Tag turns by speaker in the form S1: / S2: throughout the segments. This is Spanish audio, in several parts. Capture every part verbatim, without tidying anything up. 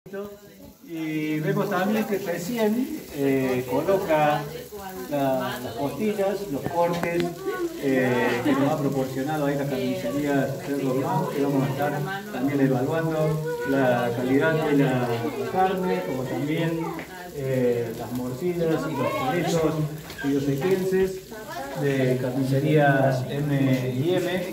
S1: Y vemos también que recién eh, coloca la, las costillas, los cortes eh, que nos ha proporcionado ahí la carnicería Cerro Blanco, que vamos a estar también evaluando la calidad de la carne, como también eh, las morcillas y los chorizos iosequenses de carnicerías M y M.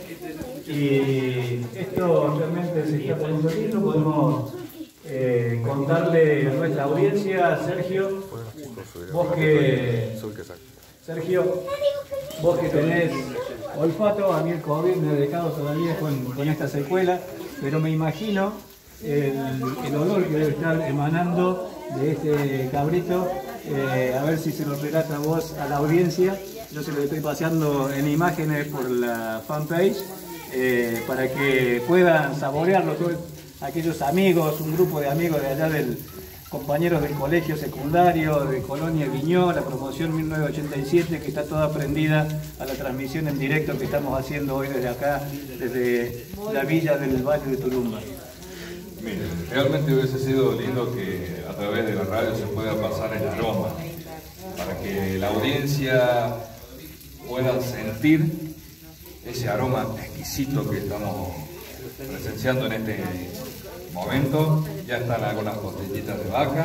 S1: Y esto realmente se está poniendo lindo. Podemos eh, contarle a nuestra audiencia, Sergio, vos que, Sergio, vos que tenés olfato, a mí el COVID me ha dejado todavía con, con esta secuela, pero me imagino el, el olor que debe estar emanando de este cabrito. Eh, a ver si se lo relata vos a la audiencia. Yo se lo estoy paseando en imágenes por la fanpage. Eh, para que puedan saborearlo todos aquellos amigos, un grupo de amigos de allá del compañeros del colegio secundario de Colonia Guiñó, la promoción mil novecientos ochenta y siete, que está toda prendida a la transmisión en directo que estamos haciendo hoy desde acá, desde la villa del Valle de Tulumba.
S2: Miren, realmente hubiese sido lindo que a través de la radio se pueda pasar el aroma, para que la audiencia pueda sentir ese aroma exquisito que estamos presenciando en este momento. Ya están algunas costillitas de vaca.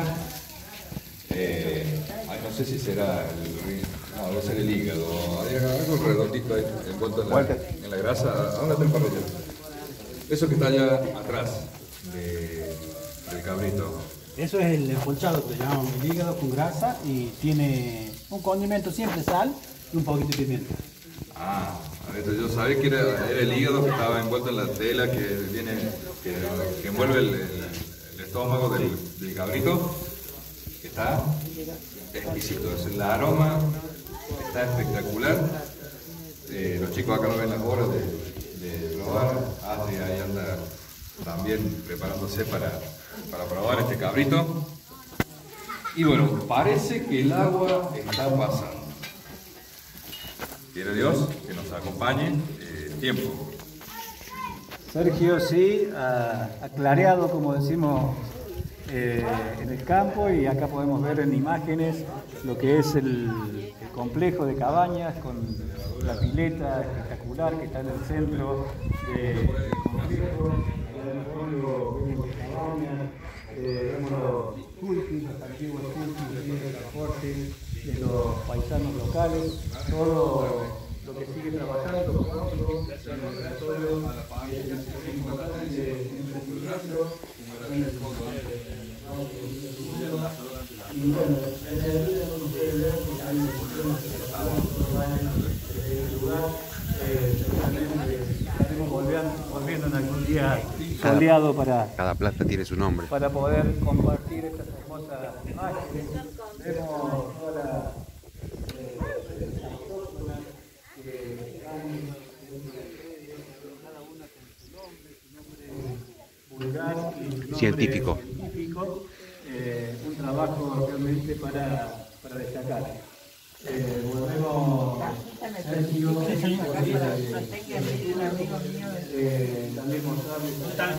S2: Eh, ay, no sé si será el, no, debe ser el hígado. Hay algo redondito ahí envuelto en la, en la grasa. ¿Dónde está el parrillero? Eso que está allá atrás de, del cabrito.
S3: Eso es el embolchado que llamamos el hígado con grasa y tiene un condimento, siempre sal y un poquito de pimienta.
S2: Ah, yo sabía que era, era el hígado que estaba envuelto en la tela que viene, que, que envuelve el, el, el estómago del, del cabrito. Está exquisito, el aroma está espectacular. Eh, los chicos acá no ven las horas de, de probar. Ah, sí, ahí anda también preparándose para, para probar este cabrito. Y bueno, parece que el agua está pasando. Quiere Dios que nos acompañe eh, tiempo.
S1: Sergio, sí, ha, ha clareado, como decimos, eh, en el campo, y acá podemos ver en imágenes lo que es el, el complejo de cabañas con la pileta espectacular que está en el centro del complejo. En el fondo vemos las cabañas, eh, vemos los cultis, los antiguos cultis de transporte de los paisanos locales, todo lo que sigue trabajando con nosotros, el laboratorio, es importante, investigando, y bueno, en el día uno puede ver que hay cuestiones que estamos desde el lugar, estaremos volviendo en algún día soleado para,
S4: cada plaza tiene su nombre,
S1: para poder compartir estas hermosas imágenes. Vemos toda la eh, autóctonas que están cada una con su nombre, su nombre vulgar y su nombre
S4: científico.
S1: científico. Eh, un trabajo realmente para, para destacar. Eh, volvemos, Sergio, eh, también mostrarles